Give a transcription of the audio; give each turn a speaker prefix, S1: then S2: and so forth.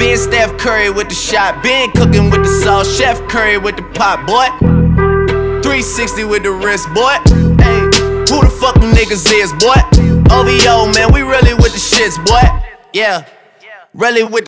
S1: Been Steph Curry with the shot, been cooking with the sauce, Chef Curry with the pot, boy. 360 with the wrist, boy. Hey, who the fuck them niggas is, boy? OVO, man, we really with the shits, boy. Yeah, really with